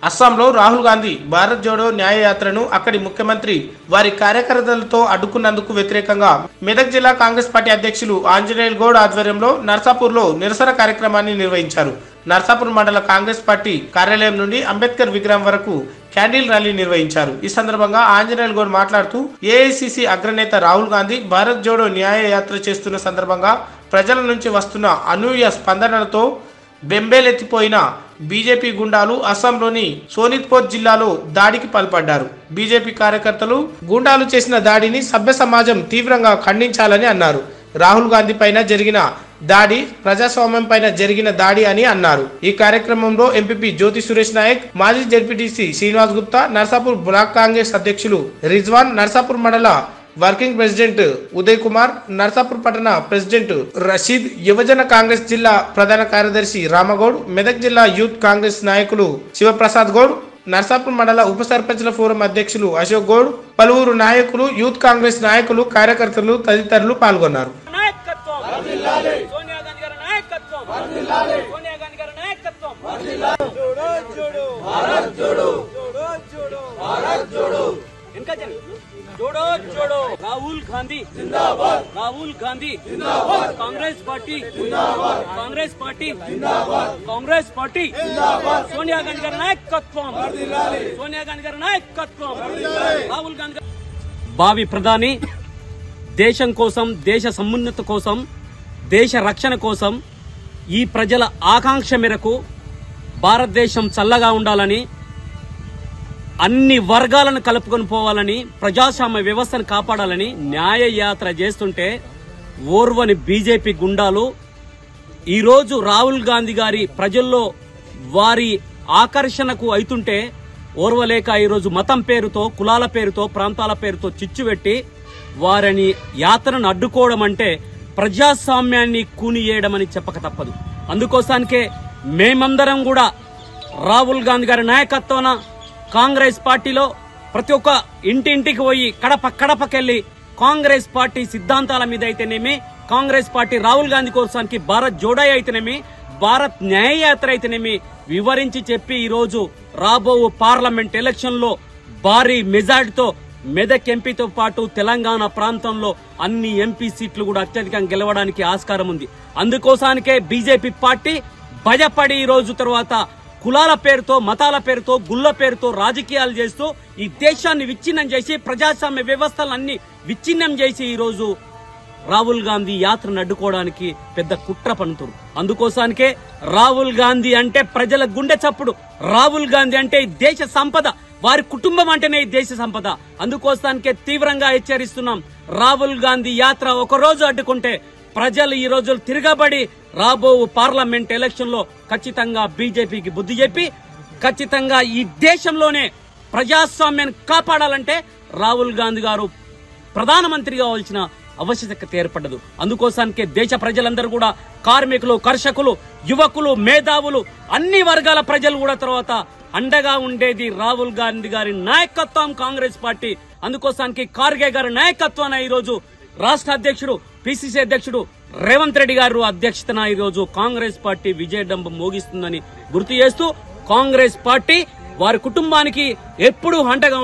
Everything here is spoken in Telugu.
అస్సాంలో రాహుల్ గాంధీ భారత్ జోడో న్యాయ యాత్రను అక్కడి ముఖ్యమంత్రి వారి కార్యకర్తలతో అడ్డుకున్నందుకు వ్యతిరేకంగా మెదక్ జిల్లా కాంగ్రెస్ పార్టీ అధ్యక్షులు ఆంజనేయుల్ గౌడ్ ఆధ్వర్యంలో నర్సాపూర్లో నిరసన కార్యక్రమాన్ని నిర్వహించారు. నర్సాపూర్ మండల కాంగ్రెస్ పార్టీ కార్యాలయం నుండి అంబేద్కర్ విగ్రహం వరకు క్యాండిల్ ర్యాలీ నిర్వహించారు. ఈ సందర్భంగా ఆంజనేయుల్ గౌడ్ మాట్లాడుతూ ఏఐసిసి అగ్రనేత రాహుల్ గాంధీ భారత్ జోడో న్యాయ యాత్ర చేస్తున్న సందర్భంగా ప్రజల నుంచి వస్తున్న అనూహ్య స్పందనలతో బెంబేలెత్తిపోయిన బీజేపీ గుండాలు అస్సాంలోని సోనిత్పూర్ జిల్లాలో దాడికి పాల్పడ్డారు. బీజేపీ కార్యకర్తలు గుండాలు చేసిన దాడిని సభ్య సమాజం తీవ్రంగా ఖండించాలని అన్నారు. రాహుల్ గాంధీ పైన జరిగిన దాడి ప్రజాస్వామ్యం పైన జరిగిన దాడి అని అన్నారు. ఈ కార్యక్రమంలో ఎంపీపీ జ్యోతి సురేష్ నాయక్, మాజీ జెడ్పీటీసీ శ్రీనివాస్ గుప్తా, నర్సాపూర్ బ్లాక్ కాంగ్రెస్ అధ్యక్షులు రిజ్వాన్, నర్సాపూర్ మండల వర్కింగ్ ప్రెసిడెంట్ ఉదయ్ కుమార్, నర్సాపూర్ పట్టణ ప్రెసిడెంట్ రషీద్, యువజన కాంగ్రెస్ జిల్లా ప్రధాన కార్యదర్శి రామగౌడ్, మెదక్ జిల్లా యూత్ కాంగ్రెస్ నాయకులు శివప్రసాద్ గౌడ్, నర్సాపూర్ మండల ఉప సర్పంచ్ల ఫోరం అధ్యక్షులు అశోక్ గౌడ్, పలువురు నాయకులు, యూత్ కాంగ్రెస్ నాయకులు, కార్యకర్తలు తదితరులు పాల్గొన్నారు. जोड़ो जोड़ो राहुल गांधी जिंदाबाद, राहुल गांधी जिंदाबाद, कांग्रेस पार्टी जिंदाबाद, कांग्रेस पार्टी जिंदाबाद, कांग्रेस पार्टी जिंदाबाद, सोनिया गांधी गारी नायकत्వం, सोनिया गांधी गारी नायकत्వం, రాహుల్ గాంధీ భావి ప్రధాని దేశం కోసం, దేశ సమున్నత కోసం, దేశ రక్షణ కోసం ఈ ప్రజల ఆకాంక్ష మేరకు భారతదేశం చల్లగా ఉండాలని, అన్ని వర్గాలను కలుపుకొని పోవాలని, ప్రజాస్వామ్య వ్యవస్థను కాపాడాలని న్యాయ యాత్ర చేస్తుంటే ఓర్వని బీజేపీ గుండాలు ఈరోజు రాహుల్ గాంధీ గారి ప్రజల్లో వారి ఆకర్షణకు అవుతుంటే ఓర్వలేక ఈరోజు మతం పేరుతో, కులాల పేరుతో, ప్రాంతాల పేరుతో చిచ్చుపెట్టి వారిని యాత్రను అడ్డుకోవడం అంటే ప్రజాస్వామ్యాన్ని కూనియేయడమని చెప్పక తప్పదు. అందుకోసానికే మేమందరం కూడా రాహుల్ గాంధీ గారి నాయకత్వాన కాంగ్రెస్ పార్టీలో ప్రతి ఒక్క ఇంటింటికి పోయి కడపకెళ్లి కాంగ్రెస్ పార్టీ సిద్ధాంతాల మీద అయితేనేమి, కాంగ్రెస్ పార్టీ రాహుల్ గాంధీ కోసానికి భారత్ జోడో అయితేనేమి, భారత్ న్యాయ యాత్ర అయితేనేమి వివరించి చెప్పి ఈరోజు రాబో పార్లమెంట్ ఎలక్షన్ లో భారీ మెజార్టీతో మెదక్ ఎంపీతో పాటు తెలంగాణ ప్రాంతంలో అన్ని ఎంపీ సీట్లు కూడా అత్యధికంగా గెలవడానికి ఆస్కారం ఉంది. అందుకోసానికే బీజేపీ పార్టీ భయపడి ఈ రోజు తర్వాత కులాల పేరుతో, మతాల పేరుతో, గుళ్ళ పేరుతో రాజకీయాలు చేస్తూ ఈ దేశాన్ని విచ్ఛిన్నం చేసి ప్రజాస్వామ్య వ్యవస్థలన్నీ విచ్ఛిన్నం చేసి ఈ రోజు రాహుల్ గాంధీ యాత్రను అడ్డుకోవడానికి పెద్ద కుట్ర పన్నుతారు. అందుకోసానికే రాహుల్ గాంధీ అంటే ప్రజల గుండె చప్పుడు, రాహుల్ గాంధీ అంటే ఈ దేశ సంపద, వారి కుటుంబం అంటేనే ఈ దేశ సంపద. అందుకోసానికే తీవ్రంగా హెచ్చరిస్తున్నాం. రాహుల్ గాంధీ యాత్ర ఒకరోజు అడ్డుకుంటే ప్రజలు ఈ రోజు తిరగబడి రాబో పార్లమెంట్ ఎలక్షన్ లో ఖచ్చితంగా బీజేపీకి బుద్ధి చెప్పి ఖచ్చితంగా ఈ దేశంలోనే ప్రజాస్వామ్యాన్ని కాపాడాలంటే రాహుల్ గాంధీ గారు ప్రధానమంత్రి కావాల్సిన ఆవశ్యకత ఏర్పడదు. అందుకోసానికే దేశ ప్రజలందరూ కూడా, కార్మికులు, కర్షకులు, యువకులు, మేధావులు, అన్ని వర్గాల ప్రజలు కూడా తర్వాత అండగా ఉండేది రాహుల్ గాంధీ గారి నాయకత్వం, కాంగ్రెస్ పార్టీ. అందుకోసానికి ఖార్గే గారి నాయకత్వాన ఈ రోజు రాష్ట్ర అధ్యక్షుడు, పిసిసి అధ్యక్షుడు రేవంత్ రెడ్డి గారు అధ్యక్షతన ఈ రోజు కాంగ్రెస్ పార్టీ విజయడంబం మోగిస్తుందని గుర్తు చేస్తూ కాంగ్రెస్ పార్టీ వారి కుటుంబానికి ఎప్పుడూ అండగా